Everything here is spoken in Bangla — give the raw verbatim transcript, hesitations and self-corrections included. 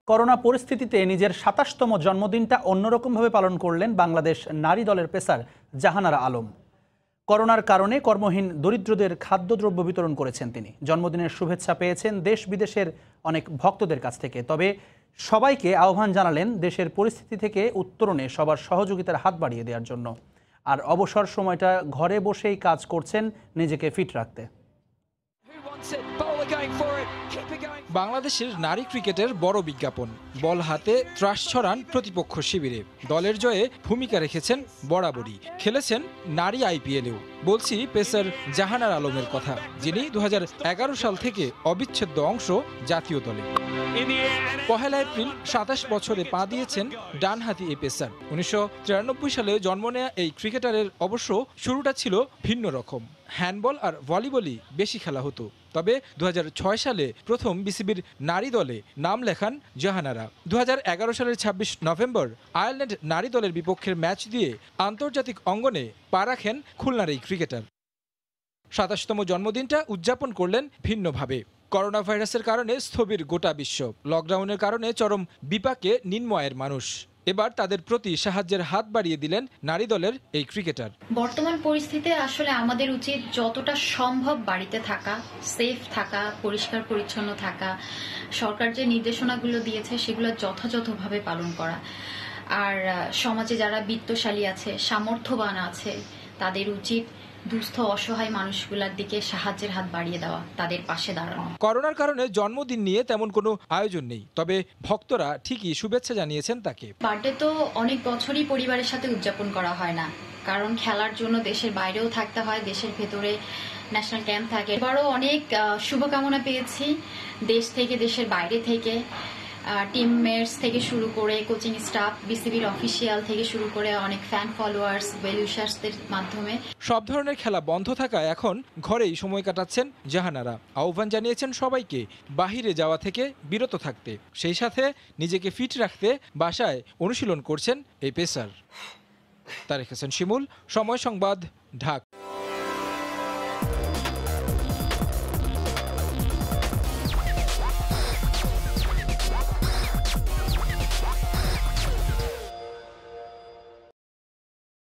করোনা পরিস্থিতিতে নিজের সাতাশতম জন্মদিনটা অন্যরকমভাবে পালন করলেন বাংলাদেশ নারী দলের পেসার জাহানারা আলম। করোনার কারণে কর্মহীন দরিদ্রদের খাদ্যদ্রব্য বিতরণ করেছেন তিনি। জন্মদিনের শুভেচ্ছা পেয়েছেন দেশ বিদেশের অনেক ভক্তদের কাছ থেকে। তবে সবাইকে আহ্বান জানালেন দেশের পরিস্থিতি থেকে উত্তরণে সবার সহযোগিতার হাত বাড়িয়ে দেওয়ার জন্য। আর অবসর সময়টা ঘরে বসেই কাজ করছেন নিজেকে ফিট রাখতে। বাংলাদেশের নারী ক্রিকেটের বড় বিজ্ঞাপন, বল হাতে ত্রাস ছড়ান প্রতিপক্ষ শিবিরে। দলের জয়ে ভূমিকা রেখেছেন বরাবরই, খেলেছেন নারী আইপিএলেও। বলছি পেসার জাহানারা আলমের কথা, যিনি দু হাজার এগারো সাল থেকে অবিচ্ছেদ্য অংশ জাতীয় দলে। পহেলা এপ্রিল সাতাশ বছরে পা দিয়েছেন ডানহাতি এই পেসার। উনিশশো তিরানব্বই সালে জন্ম নেয়া এই ক্রিকেটারের অবশ্য শুরুটা ছিল ভিন্ন রকম। হ্যান্ডবল আর ভলিবলই বেশি খেলা হতো। তবে দু হাজার ছয় সালে প্রথম বিসিবির নারী দলে নাম লেখান জাহানারা। দু হাজার এগারো সালের ছাব্বিশ নভেম্বর আয়ারল্যান্ড নারী দলের বিপক্ষের ম্যাচ দিয়ে আন্তর্জাতিক অঙ্গনে পা রাখেন খুলনার এই ক্রিকেটার। সাতাশতম জন্মদিনটা উদযাপন করলেন ভিন্নভাবে। করোনা ভাইরাসের কারণে স্থবির গোটা বিশ্ব, লকডাউনের কারণে চরম বিপাকে নিম্নয়ের মানুষ। এবার তাদের প্রতি সাহায্যের হাত বাড়িয়ে দিলেন নারী দলের এই ক্রিকেটার। বর্তমান পরিস্থিতিতে আসলে আমাদের উচিত যতটা সম্ভব বাড়িতে থাকা, সেফ থাকা, পরিষ্কার পরিচ্ছন্ন থাকা, সরকার যে নির্দেশনাগুলো দিয়েছে সেগুলো যথাযথভাবে পালন করা। আর সমাজে যারা বিত্তশালী আছে, সামর্থ্যবান আছে, তাদের উচিত দুস্থ অসহায় মানুষগুলোর দিকে সাহায্যের হাত বাড়িয়ে দেওয়া, তাদের পাশে দাঁড়ানো। করোনার কারণে জন্মদিন নিয়ে তেমন কোনো আয়োজন নেই, তবে ভক্তরা ঠিকই শুভেচ্ছা জানিয়েছেন তাকে। বার্থডে তো অনেক বছরই পরিবারের সাথে উদযাপন করা হয় না, কারণ খেলার জন্য দেশের বাইরেও থাকতে হয়, দেশের ভেতরে ন্যাশনাল ক্যাম্প থাকে। এবারও অনেক শুভকামনা পেয়েছি দেশ থেকে, দেশের বাইরে থেকে, টিমমেটস থেকে শুরু করে কোচিং স্টাফ, বিসিবির অফিসিয়াল থেকে শুরু করে অনেক ফ্যান ফলোয়ার্স, ওয়েল উইশার্সদের মাধ্যমে। সব ধরনের খেলা বন্ধ থাকায় এখন ঘরেই সময় কাটাচ্ছেন জাহানারা। আহ্বান জানিয়েছেন সবাইকে বাহিরে যাওয়া থেকে বিরত থাকতে, সেই সাথে নিজেকে ফিট রাখতে বাসায় অনুশীলন করছেন এই পেসার। তারেক হাসান শিমুল, সময় সংবাদ, ঢাকা।